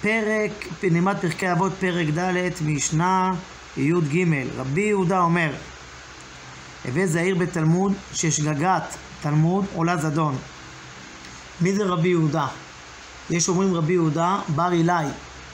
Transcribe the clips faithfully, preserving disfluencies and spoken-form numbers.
פרק, נלמד פרקי אבות, פרק ד' משנה י' ג'. רבי יהודה אומר, הווה זהיר בתלמוד ששגגת תלמוד עולה זדון. מי זה רבי יהודה? יש אומרים רבי יהודה בר אילאי,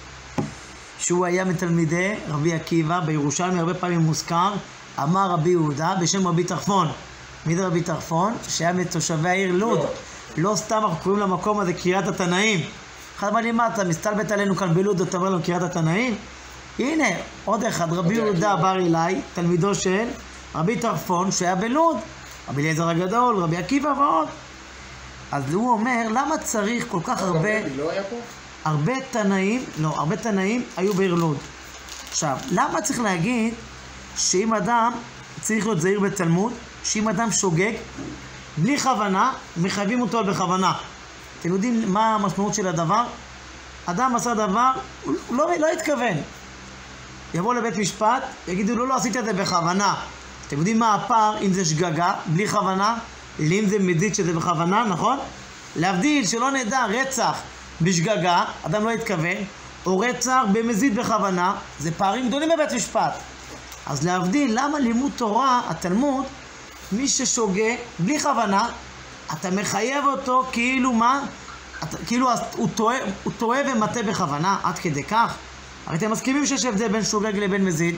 שהוא היה מתלמידי רבי עקיבא, בירושלמי הרבה פעמים מוזכר, אמר רבי יהודה בשם רבי תרפון. מי זה רבי תרפון? שהיה מתושבי העיר לוד. לא סתם אנחנו קוראים למקום הזה קריית התנאים. אחד מה לי, מה אתה מסתלבט עלינו כאן בלוד, אתה אומר לנו קריית התנאים? הנה, עוד אחד, רבי יהודה בר אילאי, תלמידו של רבי תרפון שהיה בלוד, רבי אליעזר הגדול, רבי עקיבא ועוד. אז הוא אומר, למה צריך כל כך הרבה, הרבה תנאים, לא, הרבה תנאים היו בעיר לוד. עכשיו, למה צריך להגיד שאם אדם צריך להיות זהיר בתלמוד, שאם אדם שוגג, בלי כוונה, מחייבים אותו בכוונה. אתם יודעים מה המשמעות של הדבר? אדם עשה דבר, הוא לא, לא התכוון. יבוא לבית משפט, יגידו לו, לא, לא עשית את זה בכוונה. אתם יודעים מה הפער אם זה שגגה, בלי כוונה, אם זה מזיד שזה בכוונה, נכון? להבדיל שלא נדע רצח בשגגה, אדם לא התכוון, או רצח במזיד בכוונה, זה פערים גדולים בבית משפט. אז להבדיל, למה לימוד תורה, התלמוד, מי ששוגה בלי כוונה, אתה מחייב אותו כאילו מה? אתה, כאילו הוא טועה, הוא טועה ומטה בכוונה, עד כדי כך. הרי אתם מסכימים שיש הבדל בין שוגג לבין מזיד?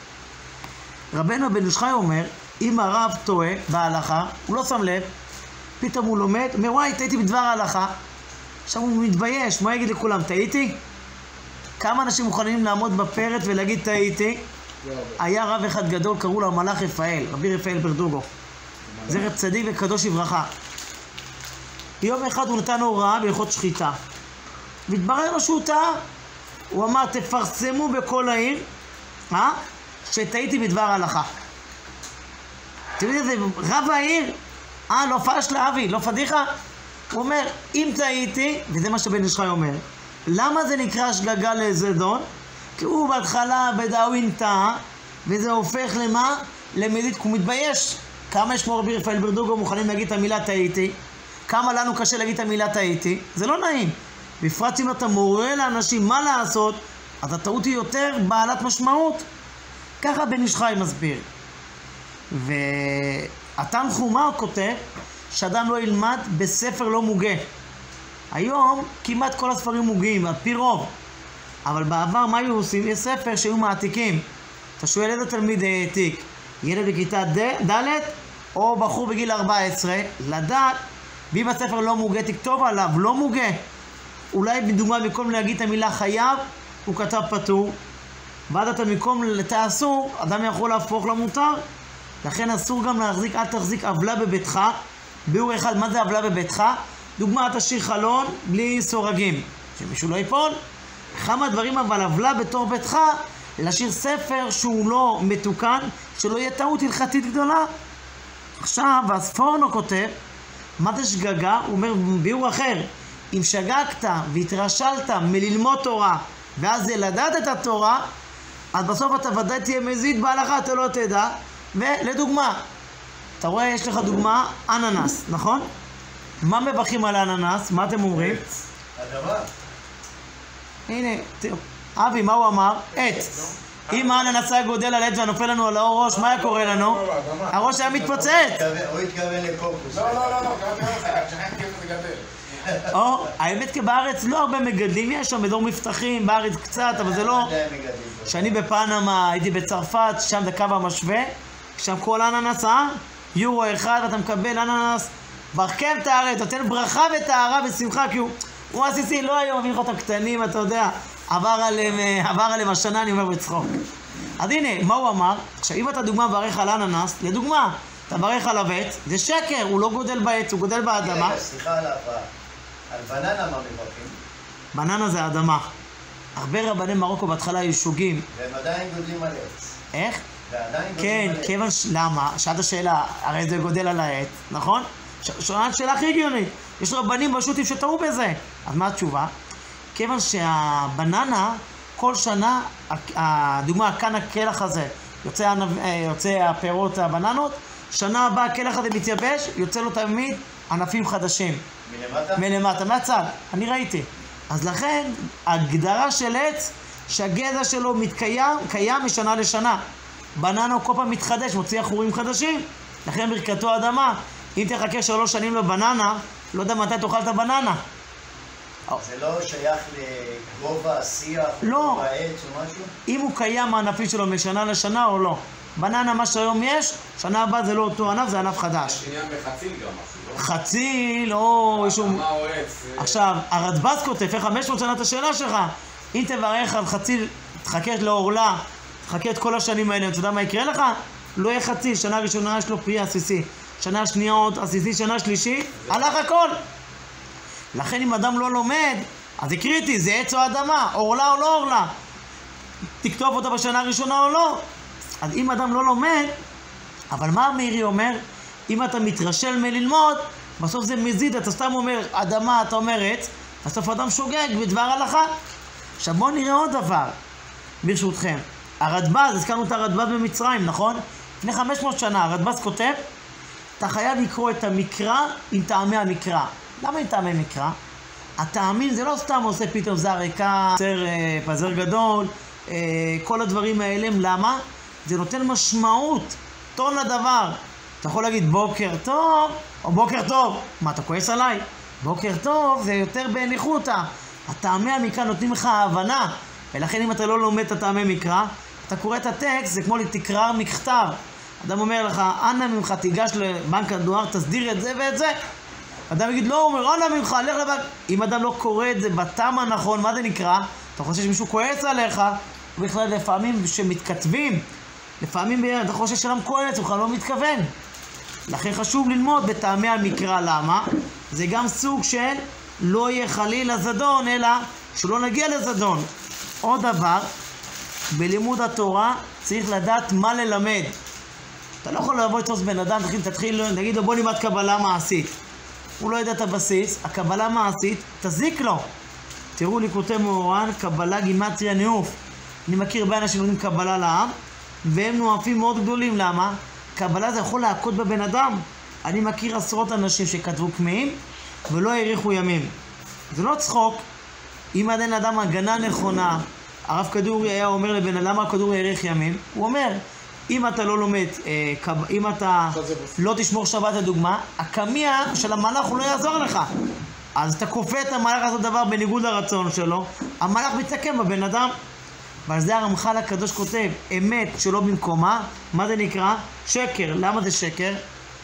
רבנו בן איש חי אומר, אם הרב טועה בהלכה, הוא לא שם לב, פתאום הוא לומד, אומר, וואי, טעיתי בדבר ההלכה. עכשיו הוא מתבייש, מה יגיד לכולם, טעיתי? כמה אנשים מוכנים לעמוד בפרט ולהגיד טעיתי? היה רב אחד גדול, קראו לו המלאך רפאל, רבי רפאל ברדוגו. זכר צדיק וקדוש לברכה. יום אחד הוא נתן הוראה בהלכות שחיטה. והתברר לו שהוא טעה. הוא אמר, תפרסמו בכל העיר, אה? שטעיתי בדבר ההלכה. אתם יודעים, זה רב העיר, אה, לא פשלה אבי, לא פדיחה. הוא אומר, אם טעיתי, וזה מה שבן איש חי אומר, למה זה נקרא שגגה לזדון? כי הוא בהתחלה בדאווין טעה, וזה הופך למה? למזיד, כי הוא מתבייש. כמה יש כמו רבי רפאל ברדוגו מוכנים להגיד את המילה טעיתי? כמה לנו קשה להגיד את המילה טעיתי? זה לא נעים. בפרט אם אתה מורה לאנשים מה לעשות, אז הטעות היא יותר בעלת משמעות. ככה בן איש חי מסביר. והתנחומא כותב שאדם לא ילמד בספר לא מוגה. היום כמעט כל הספרים מוגים, על פי רוב. אבל בעבר מה היו עושים? יש ספר שהיו מעתיקים. אתה שואל איזה תלמיד העתיק? ילד בכיתה ד' או בחור בגיל ארבע עשרה, לדעת, ואם הספר לא מוגה, תכתוב עליו, לא מוגה. אולי בדוגמה במקום להגיד את המילה חייב, הוא כתב פטור. ועד אתה במקום לתאסור, אדם יכול להפוך למותר. לכן אסור גם להחזיק, אל תחזיק עוולה בביתך. ביאור אחד, מה זה עוולה בביתך? דוגמה, תשאיר חלון בלי סורגים, שמישהו לא ייפול. כמה דברים, אבל עוולה בתור ביתך, להשאיר ספר שהוא לא מתוקן, שלא יהיה טעות הלכתית גדולה. עכשיו, הספורנו כותב, מה זה שגגה? הוא אומר ביאור אחר, אם שגגת והתרשלת מללמוד תורה, ואז זה לדעת את התורה, אז בסוף אתה ודאי תהיה מזיד בהלכה, אתה לא תדע. ולדוגמה, אתה רואה, יש לך דוגמה, אננס, נכון? מה מברכים על אננס? מה אתם אומרים? אדמה. הנה, תראו, אבי, מה הוא אמר? עץ. אם האננס היה גודל על עץ ונופל לנו על הראש, מה היה קורה לנו? הראש היה מתפוצץ. הוא התכוון לקוקוס. לא, לא, לא, לא, גם שכחתי איפה זה גדל. או, האמת כי בארץ לא הרבה מגדלים, יש שם אזור מבטחים, בארץ קצת, אבל זה לא... כשאני בפנמה, הייתי בצרפת, שם זה קו המשווה, שם כל אננס, אה? יורו אחד, ואתה מקבל אננס, ברכם תארת, נותן ברכה וטהרה ושמחה, כי הוא... הוא עסיסי, לא היום מביא לך את הקטנים, אתה יודע, עבר עליהם, עבר עליהם השנה, אני אומר בצחוק. אז הנה, מה הוא אמר? עכשיו, אם אתה דוגמה מברך על אננס, לדוגמה, אתה מברך על עץ, זה שקר, הוא לא גודל בעץ, הוא גודל באדמה. סליחה על ההפרעה. על בננה מה מברכים? בננה זה אדמה. הרבה רבני מרוקו בהתחלה היו שוגים. והם עדיין גודלים על עץ. איך? ועדיין כן, גודלים על עץ. כיוון ש... למה? שאלת השאלה, הרי זה גודל על העץ, נכון? שואלת שאלה הכי הגיונית. יש רבנים בשו"תים שטעו בזה. אז מה התשובה? כיוון שהבננה, כל שנה, הדוגמה, כאן הכלח הזה, יוצא, יוצא הפירות הבננות, שנה הבאה הכלח הזה מתייבש, יוצא לו תמיד ענפים חדשים. מלמטה? מלמטה, מהצד. אני ראיתי. אז לכן, הגדרה של עץ, שהגזע שלו מתקיים, קיים משנה לשנה. בננה הוא כל פעם מתחדש, מוציא אחורים חדשים. לכן ברכתו אדמה. אם תחכה שלוש שנים לבננה, לא יודע מתי תאכל את הבננה. זה לא שייך לגובה השיח, לא. גובה העץ או משהו? אם הוא קיים הענפי שלו משנה לשנה או לא. בננה, מה שהיום יש, שנה הבאה זה לא אותו ענף, זה ענף חדש. יש עניין בחציל גם משהו, לא? חציל, או... מה או עץ? עכשיו, הרדב"ז כותב, איך חמש מאות שנה את השאלה שלך, אם תברך על חציל, תחכה לעורלה, תחכה את כל השנים האלה, אתה יודע מה יקרה לך? לא יהיה חציל, שנה ראשונה יש לו פרי עסיסי, שנה שנייה עוד עסיסי, שנה שלישי, הלך הכל. לכן אם אדם לא לומד, אז זה קריטי, זה עץ או אדמה, עורלה או לא עורלה. תכתוב אותה בשנה הראשונה או לא. אז אם אדם לא לומד, אבל מה המאירי אומר? אם אתה מתרשל מללמוד, בסוף זה מזיד, אתה סתם אומר אדמה, אתה אומר עץ, בסוף אדם שוגג בדבר הלכה. עכשיו בואו נראה עוד דבר, ברשותכם. הרדב"ז, הזכרנו את הרדב"ז במצרים, נכון? לפני חמש מאות שנה, הרדב"ז כותב, אתה חייב לקרוא את המקרא עם טעמי המקרא. למה עם טעמי מקרא? הטעמים זה לא סתם עושה פתאום זר ריקה, פזר, פזר גדול, כל הדברים האלה, למה? זה נותן משמעות, טון לדבר. אתה יכול להגיד בוקר טוב, או בוקר טוב. מה, אתה כועס עליי? בוקר טוב זה יותר בניחותא. הטעמי המקרא נותנים לך הבנה, ולכן אם אתה לא לומד את הטעמי מקרא, אתה קורא את הטקסט, זה כמו לתקרר מכתב. אדם אומר לך, אנא ממך תיגש לבנק הדואר, תסדיר את זה ואת זה. אדם יגיד, לא, הוא אומר, אנא ממך, לך לבנק. אם אדם לא קורא את זה בטעם הנכון, מה זה נקרא? אתה חושב שמישהו כועס עליך, ובכלל לפעמים שמתכתבים, לפעמים אתה חושב שאדם כועס, הוא לא מתכוון. לכן חשוב ללמוד בטעמי המקרא, למה? זה גם סוג של לא יהיה חלילה זדון, אלא שלא נגיע לזדון. עוד דבר, בלימוד התורה צריך לדעת מה ללמד. אתה לא יכול לבוא לתפוס בן אדם, תתחיל, תתחיל, תגיד לו בוא נלמד קבלה מעשית. הוא לא יודע את הבסיס, הקבלה מעשית, תזיק לו. תראו ליקוטי מאורן, קבלה גימטריה ניאוף. אני מכיר הרבה אנשים לומדים קבלה לעם, והם נואפים מאוד גדולים, למה? קבלה זה יכול להכות בבן אדם. אני מכיר עשרות אנשים שכתבו קמאים, ולא האריכו ימים. זה לא צחוק. אם עדיין אדם הגנה נכונה, הרב כדורי היה אומר לבן אדם, למה הכדורי האריך ימים? הוא אומר, אם אתה לא לומד, אם אתה לא תשמור שבת לדוגמה, הקמיע של המלאך הוא לא יעזור לך. אז אתה כופה את המלאך לעשות דבר בניגוד לרצון שלו, המלאך מתסכם בבן אדם. ועל זה הרמח"ל הקדוש כותב, אמת שלא במקומה, מה זה נקרא? שקר. למה זה שקר?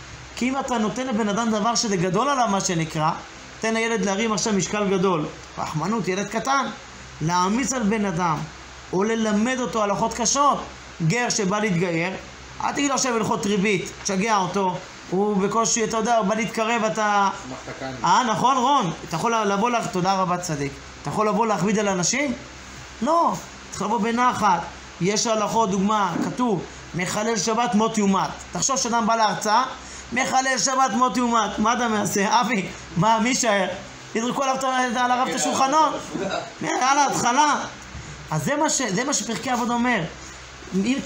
כי אם אתה נותן לבן אדם דבר שזה גדול עליו מה שנקרא, תן לילד להרים עכשיו משקל גדול, רחמנות, ילד קטן, להעמיס על בן אדם, או ללמד אותו הלכות קשות, גר שבא להתגייר, אל תגיד לו עכשיו הלכות ריבית, תשגע אותו, הוא בקושי, אתה יודע, הוא בא להתקרב, אתה... אה, נכון רון? אתה יכול לבוא לך, תודה רבה צדיק, אתה יכול לבוא להכביד על אנשים? לא, צריך לבוא בנחת. יש הלכות, דוגמה, כתוב, מחלל שבת מות יומת. תחשוב שאדם בא להרצאה, מחלל שבת מות יומת. מה אתה מעשה? אבי, מה, מי שער? ידרקו עליו על הרב את השולחנות. על ההתחלה. אז זה מה, ש, זה מה שפרקי עבוד אומר. אם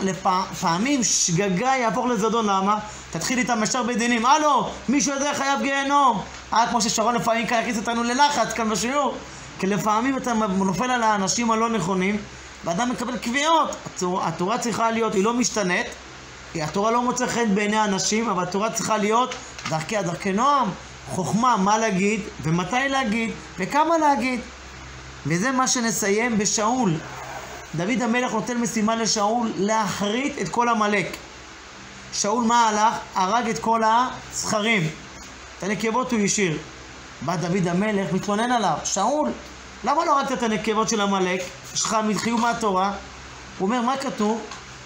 לפעמים שגגה יהפוך לזדון, למה? תתחיל איתם ישר בדינים. הלו, מישהו יודע חייב גיהנום. אה, כמו ששרון לפעמים כאן הכניס אותנו ללחץ כאן בשיעור. כי לפעמים אתה נופל על האנשים הלא נכונים, ואדם מקבל קביעות. התורה, התורה צריכה להיות, היא לא משתנית, התורה לא מוצא חן בעיני האנשים, אבל התורה צריכה להיות דרכי הדרכי נועם, חוכמה, מה להגיד, ומתי להגיד, וכמה להגיד. וזה מה שנסיים בשאול. דוד המלך נותן משימה לשאול להחריט את כל המלך. שאול מה הלך? הרג את כל הזכרים. את הנקבות הוא ישיר. בא דוד המלך, מתלונן עליו, שאול, למה לא הרגת את הנקבות של המלך? יש לך חיוב מהתורה. הוא אומר, מה כתוב?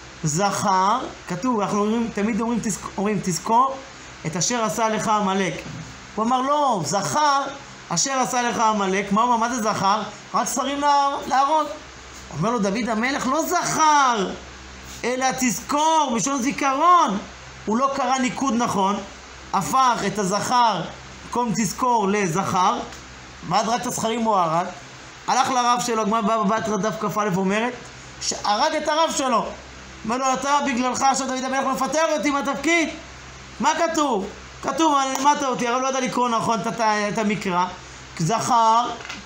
זכר, כתוב, אנחנו אומרים, תמיד אומרים, אומרים, תזכור את אשר עשה לך המלך. הוא אמר, לא, זכר, אשר עשה לך המלך. מה הוא אומר, מה זה זכר? רק שרים להראות. אומר לו, דוד המלך לא זכר, אלא תזכור, משון זיכרון. הוא לא קרא ניקוד נכון, הפך את הזכר, קום תזכור לזכר, ועד רק את הזכרים הוא הרג, הלך לרב שלו, הגמרא בבא בתרא דף כ"א אומרת, שהרג את הרב שלו. אומר לו, אתה בגללך עכשיו דוד המלך מפטר אותי מהתפקיד. מה כתוב? כתוב, לימדת אותי, הרב לא יודע לקרוא נכון את המקרא. זכר,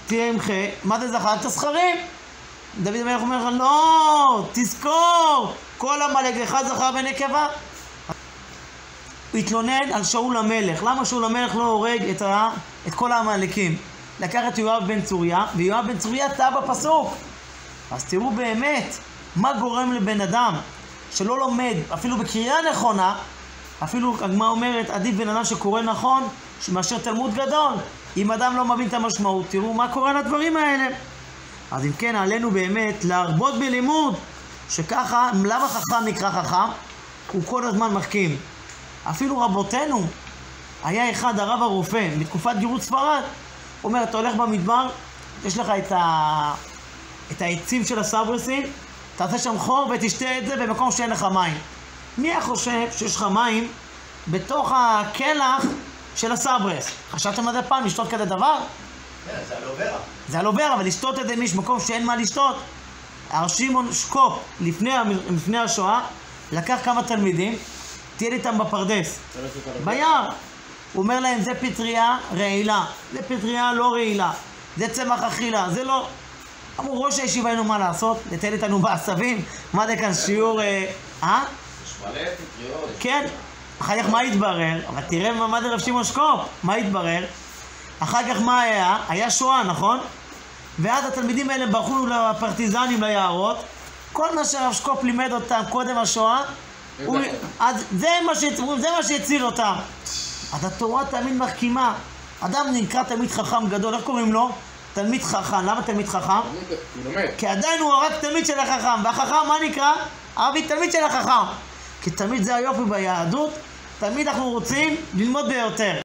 תהיה עמך, מה זה זכר? את הזכרים. דוד המלך אומר, לא, תזכור, כל המלך אחד זכר ונקבה. הוא התלונן על שאול המלך. למה שאול המלך לא הורג את, ה... את כל המלכים? לקח את יואב בן צוריה, ויואב בן צוריה טעה בפסוק. אז תראו באמת, מה גורם לבן אדם שלא לומד, אפילו בקריאה נכונה, אפילו הגמרא אומרת, עדיף בן אדם שקורא נכון, מאשר תלמוד גדול. אם אדם לא מבין את המשמעות, תראו מה קורה לדברים האלה. אז אם כן, עלינו באמת להרבות בלימוד, שככה, למה חכם נקרא חכם? הוא כל הזמן מחכים. אפילו רבותינו, היה אחד, הרב הרופא, בתקופת גירוש ספרד, הוא אומר, אתה הולך במדבר, יש לך את, ה... את העצים של הסברסים, תעשה שם חור ותשתה את זה במקום שאין לך מים. מי חושב שיש לך מים בתוך הקלח של הסברס? חשבתם על זה פעם, לשתות כזה דבר? כן, זה הלוברה. זה הלוברה, אבל לשתות את זה מיש מקום שאין מה לשתות. הרב שמעון שקופ, לפני, לפני השואה, לקח כמה תלמידים, תהיה איתם בפרדס, ביער. הוא אומר להם, זה פטריה רעילה, זה פטריה לא רעילה, זה צמח אכילה, זה לא... אמרו, ראש הישיבה היינו מה לעשות? לטייל איתנו בעשבים? מה זה כאן שיעור... אה? יש מלא פטריות. כן. אחר כך מה התברר? אבל תראה מה זה רב שמעון שקופ. מה התברר? אחר כך מה היה? היה שואה, נכון? ואז התלמידים האלה ברחו לפרטיזנים, ליערות. כל מה שרב שקופ לימד אותם קודם השואה, הוא... אז זה מה, ש... זה מה שהציל אותם. אז התורה תמיד מחכימה. אדם נקרא תלמיד חכם גדול, איך קוראים לו? תלמיד חכם. למה תלמיד חכם? כי עדיין הוא רק תלמיד של החכם. והחכם מה נקרא? אבי תלמיד של החכם. כי תמיד זה היופי ביהדות, תמיד אנחנו רוצים ללמוד ביותר.